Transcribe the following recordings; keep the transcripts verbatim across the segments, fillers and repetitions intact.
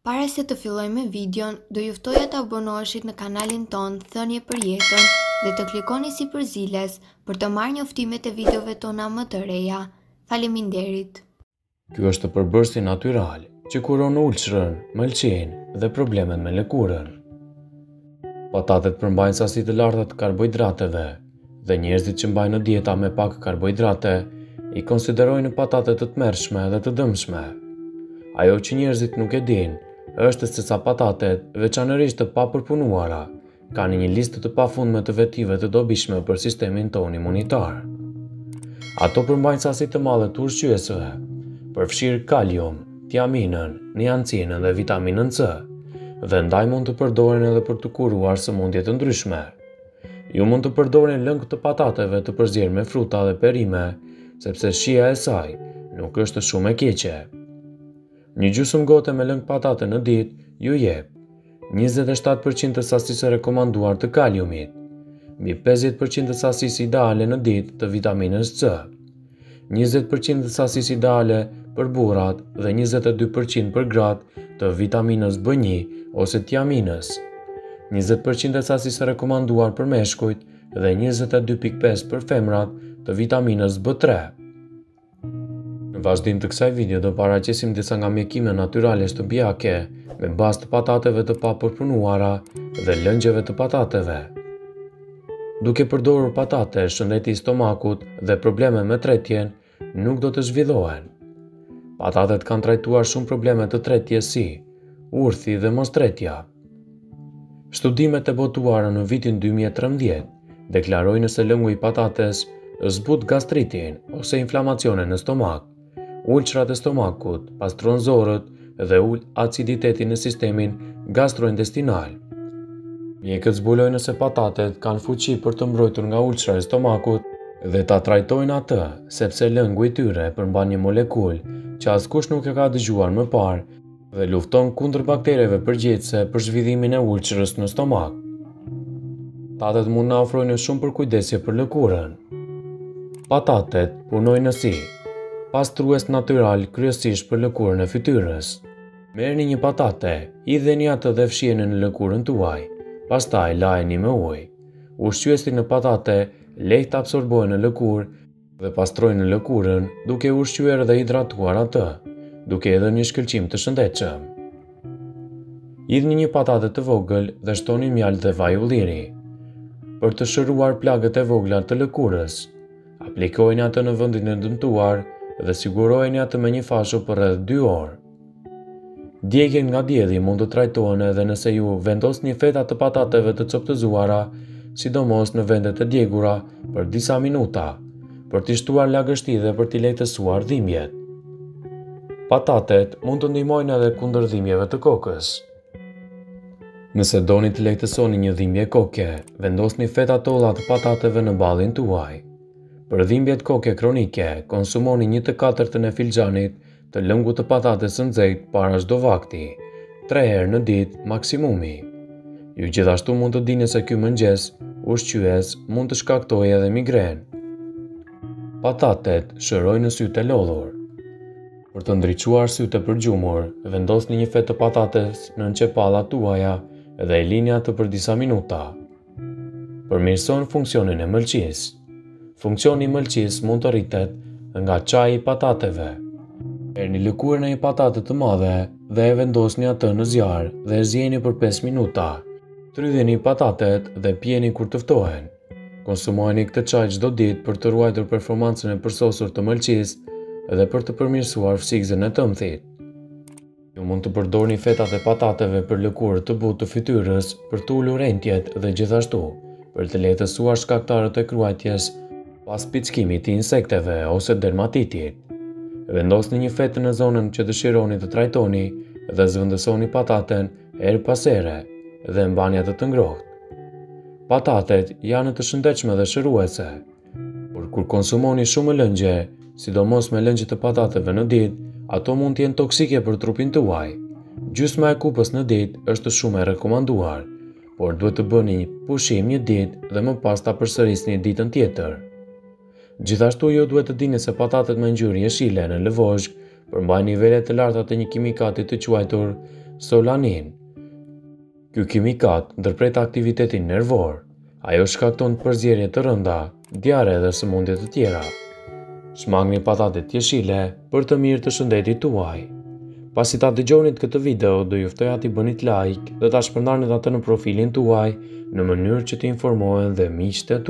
Para se të filloj me videon, do juftoja të abonoheshit në kanalin ton Thënie për Jetën dhe të klikoni si përziles për të marrë njoftimet e videove tona më të reja. Faleminderit! Ky është përbërësi natyral që kuron ulçrën, mëlçinë dhe problemet me lëkurën. Patatet përmbajnë sasi të larta të karbohidrateve dhe njerëzit që mbajnë dieta me pak karbohidrate i konsiderojnë patatet të tmerrshme dhe të dëmshme. Ajo që njerëzit nuk e dinë është se sa patatet, veçanërisht të papërpunuara, kanë një listë të pafundme të vetive të dobishme për sistemin ton imunitar. Ato përmbajnë sasi të madhe të ushqyesve, përfshirë kalium, tiaminën, niacinën dhe vitaminën C, dhe ndaj mund të përdoren edhe për të kuruar sëmundje të ndryshme. Ju mund të përdoren lëng të patateve të përzierë me fruta dhe perime, sepse shija e saj nuk është shumë e keqe. Një gjysmë gote me lëng patate në ditë ju jep njëzet e shtatë përqind të sasisë rekomanduar të kaliumit, mbi pesëdhjetë përqind të sasisë ideale në ditë të vitaminës C, njëzet përqind të sasisë ideale për burrat dhe njëzet e dy përqind për gratë të vitaminës B një ose tiaminës, njëzet përqind të sasisë rekomanduar për meshkujt dhe njëzet e dy pikë pesë për femrat të vitaminës B tre. Në vazhdim të kësaj video do paraqesim disa nga mjekime natyrale shtëpiake me bazë të patateve të papërpunuara dhe lëngjeve të patateve. Duke përdorur patate, shëndeti i stomakut dhe probleme me tretjen nuk do të zhvillohen. Patatet kanë trajtuar shumë probleme të tretjes si urthi dhe mostretja. Studimet e botuara në vitin dy mijë e trembëdhjetë deklarojnë se lëngu i patates zbut gastritin ose inflamacione në stomak, ulçrat e stomakut, pastron zorët dhe ul aciditetin në sistemin gastrointestinal. Mjekët zbulojnë se patatet kanë fuqi për të mbrojtur nga ulçra e stomakut dhe ta trajtojnë atë, sepse lëngu i tyre përmban një molekul që askush nuk e ka dëgjuar më parë dhe lufton kundër baktereve përgjegjëse për zhvillimin e ulçrës në stomak. Patatet mund na ofrojnë shumë përkujdesje për lëkurën. Patatet punojnë si pastrues natyral kryesisht për lëkurën e fytyrës. Merrni një patate, hidheni atë dhe fshiheni në lëkurën tuaj, pastaj lajeni me ujë. Ushqyesi në patate lehtë absorbohen në lëkurë dhe pastrojnë lëkurën duke ushqyer dhe hidratuar atë, duke edhe një shkëlqim të shëndetshëm. Hidhni një patate të vogël dhe shtoni mjaltë dhe vaj ulliri. Për të shëruar plagët e vogla të lëkurës, aplikojeni atë në vendin e dëmtuar dhe sigurojeni atë me një fasho për rreth dy orë. Djegjen nga dielli mund të trajtohen edhe nëse ju vendosni feta të patateve të coptëzuara, sidomos në vendet e djegura për disa minuta, për t'i shtuar lagështi dhe për t'i lehtësuar dhimbjet. Patatet mund të ndihmojnë edhe kundër dhimbjeve të kokës. Nëse doni të lehtësoni një dhimbje koke, vendosni feta tolla të patateve në ballin tuaj. Për dhimbjet koke kronike, konsumoni një të katërtën e filxhanit të lëngut të patates së nxehtë para çdo vakti, tre herë në ditë maksimumi. Ju gjithashtu mund të dini se ky mëngjes ushqyes mund të shkaktojë edhe migrenë. Patatet shërojnë sytë e lodhur. Për të ndriçuar sytë e përgjumur, vendosni një fetë të patates në nqepallat tuaja dhe e lini atë për disa minuta. Përmirëson funksionin e mëlçisë. Funksioni i mëlçisë mund të rritet nga çaji i patateve. Merrni lëkurën e një patate të madhe dhe e vendosni atë në zjarr dhe e zjeni për pesë minuta. Trydheni patatet dhe pijeni kur të ftohen. Konsumoni këtë çaj çdo ditë për të ruajtur performancën e përsosur të mëlçisë dhe për të përmirësuar fyzikën e tëmthit. Ju mund të përdorni fetat e patateve për lëkurë të butë të fytyrës, për të ulur rendjet dhe gjithashtu për të lehtësuar shkaktarët e kruajtjes pas pickimit të insekteve ose dermatitit. Vendosni një fetë në zonën që dëshironi të trajtoni dhe zëvendësoni pataten her pas here dhe mbani atë të ngrohtë. Patatet janë të shëndetshme dhe shëruese, por kur konsumoni shumë lëngje, sidomos me lëngje të patateve në ditë, ato mund të jenë toksike për trupin tuaj. Gjysma e kupës në ditë është shumë e rekomanduar, por duhet të bëni një pushim një ditë dhe më pas ta përsërisni ditën tjetër. Gjithashtu ju duhet të dini se patatet me ngjyrë jeshile në lëvozh përmbajnë nivele të larta të një kimikati të quajtur solanin. Ky kimikat ndërpret aktivitetin nervor. Ajo shkakton përzierje të rënda, diare dhe sëmundje të tjera. Shmangni patatet jeshile për të mirë të shëndetit tuaj. Pasi ta dëgjonit këtë video, do ju ftoj t'i bënit like dhe ta shpërndarnit atë në profilin tuaj në mënyrë që të informohen dhe miqtë e tu.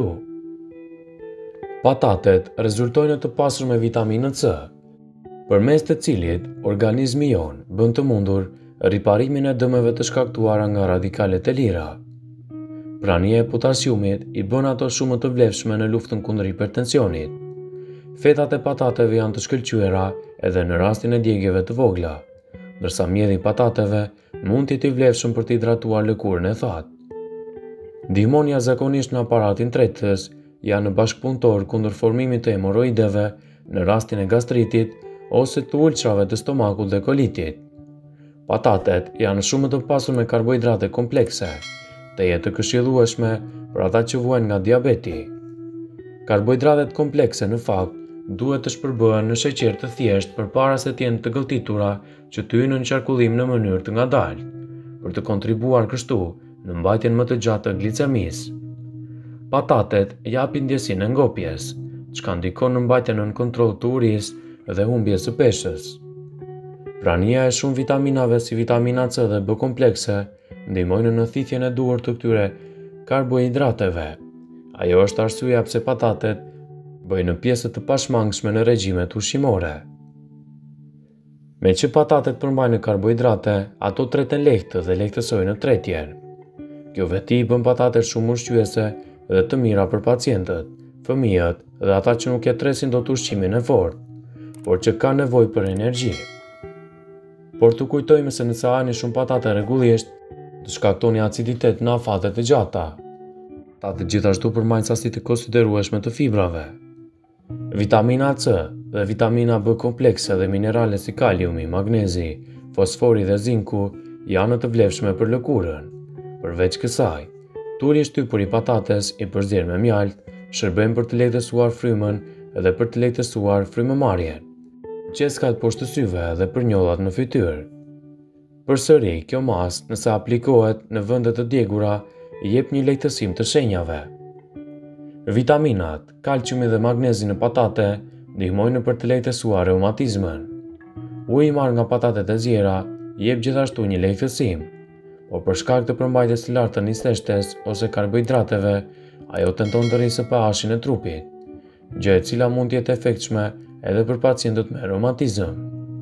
Patatet rezultojnë të pasur me vitaminën C, përmes të cilit organizmi jon bën të mundur riparimin e dëmeve të shkaktuara nga radikalet e lira. Prania e potasiumit i bën ato shumë të vlefshme në luftën kundër hipertensionit. Fetat e patateve janë të shkëlqyera edhe në rastin e djegjeve të vogla, ndërsa mjedhi i patateve mund të jetë i vlefshëm për të hidratuar lëkurën e thatë. Ndihmon jashtëzakonisht në aparatin tretës, janë bashkëpunëtor kundër formimit të hemoroideve në rastin e gastritit ose të ulçrave të stomakut dhe kolitit. Patatet janë shumë të pasur me karbohidrate komplekse, të jetë të këshillueshme për ata që vuajnë nga diabeti. Karbohidratet komplekse në fakt duhet të shpërbëhen në sheqer të thjeshtë përpara se të jenë të gëlltitura që të hyjnë në qarkullim në mënyrë të ngadaltë, për të kontribuar kështu në mbajtjen më të gjatë të glicemisë. Patatet japin ndjesinë e ngopjes, çka ndikon në mbajtjen nën kontroll të urisë dhe humbjes së peshës. Prania e shumë vitaminave si vitamina C dhe B komplekse ndihmojnë në thithjen e duhur të këtyre karbohidrateve. Ajo është arsyeja pse patatet bëjnë pjesë të pashmangshme në regjimet ushqimore. Me që patatet përmbajnë karbohidrate, ato treten lehtë dhe lehtësojnë tretjen. Kjo veti bën patatet shumë ushqyese dhe të mira për pacientët, fëmijët dhe ata që nuk e tresin dot ushqimin e fortë, por që kanë nevojë për energji. Por të kujtojmë se nëse hani shumë patate rregullisht, të shkaktoni aciditet në afatet e gjata. Patatet gjithashtu përmbajnë sasi të konsiderueshme të fibrave. Vitamina C dhe vitamina B komplekse dhe minerale si kaliumi, magnezi, fosfori dhe zinku janë të vlefshme për lëkurën. Përveç kësaj, turi i shtypur i patates i përzier me mjalt shërbejnë për të lehtësuar frymën dhe për të lehtësuar frymëmarrjen, qeskat poshtë syve dhe për njollat në fytyrë. Përsëri, kjo masë nëse aplikohet në vende të djegura jep një lehtësim të shenjave. Vitaminat, kalciumi dhe magnezi në patate ndihmojnë për të lehtësuar reumatizmën. Uji i marrë nga patatet e zjera jep gjithashtu një lehtësim, por për shkak të përmbajtjes së lartë të niseshtes ose karbohidrateve, ajo tenton të rrisë pH-in e trupit, gjë e cila mund të jetë efektshme edhe për pacientët me reumatizëm.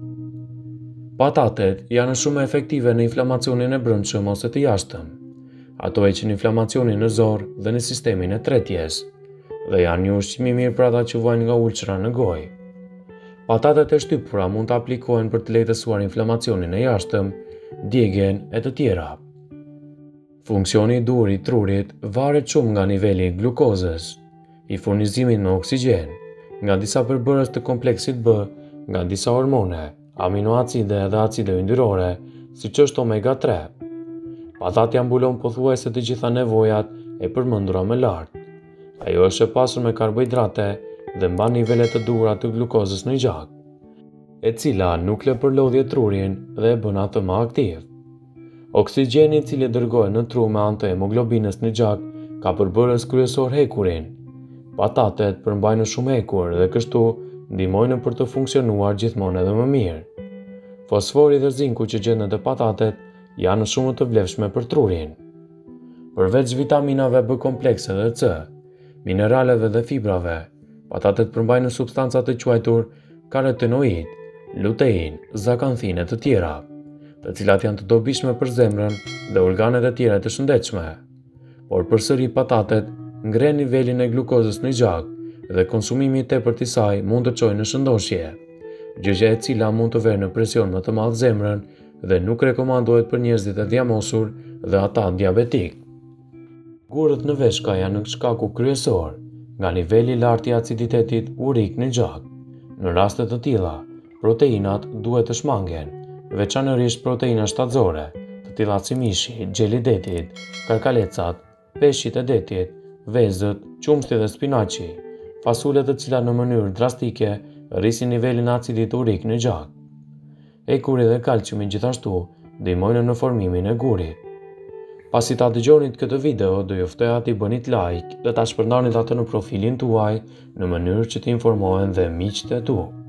Patatet janë shumë efektive në inflamacionin e brendshëm ose të jashtëm. Ato heqin inflamacionin në zor dhe në sistemin e tretjes, dhe janë një ushqim i mirë për ata që vuajnë nga ulçra në gojë. Patatet e shtypura mund të aplikohen për të lehtësuar inflamacionin e jashtëm, djegjen e të tjera. Funksioni i duhur i trurit varet shumë nga niveli i glukozës, i furnizimit me oksigjen, nga disa përbërës të kompleksit B, nga disa hormone, aminoacide dhe acide yndyrore, siç është omega tre. Patatja mbulon pothuajse të gjitha nevojat e përmendura më lart. Ajo është e pasur me karbohidrate dhe mban nivelet të duhura të glukozës në gjak, e cila nuk lë për lodhje trurin dhe e bën atë më aktiv. Oksigjeni i cili dërgohet në tru me anë të hemoglobinës në gjak ka përbërës kryesor hekurin. Patatet përmbajnë shumë hekur dhe kështu ndihmojnë për të funksionuar gjithmonë edhe më mirë. Fosfori dhe zinku që gjendet në patatet janë shumë të vlefshme për trurin. Përveç vitaminave B komplekse dhe C, mineraleve dhe fibrave, patatet përmbajnë substanca të quajtur karotenoid, lutein, zakanthin e të tjera, të cilat janë të dobishme për zemrën dhe organet e tjera të shëndetshme. Por përsëri patatet ngren nivelin e glukozës në gjak dhe konsumimi i tepërt i saj mund të çojë në shëndoshje, gjë e cila mund të vënë në presion më të madh zemrën dhe nuk rekomandohet për njerëzit e dhjamosur dhe ata diabetik. Gurët në veshka janë në shkaku kryesor nga niveli i lartë i aciditetit urik në gjak. Në raste të tilla, proteinat duhet të shmangen, veçanërisht proteina shtatzore, të tilla si mishi, gjeli i detit, karkalecat, peshqit e detit, vezët, qumshti dhe spinaqi, fasulet të cilat në mënyrë drastike rrisin nivelin e acidit urik në gjak. Ekuri dhe kalciumi gjithashtu ndihmojnë në formimin e gurit. Pasi ta dëgjonit këtë video, do ju ftoja t'i bënit like dhe ta shpërndanit atë në profilin tuaj në mënyrë që t'i informohen dhe miqtë e tu.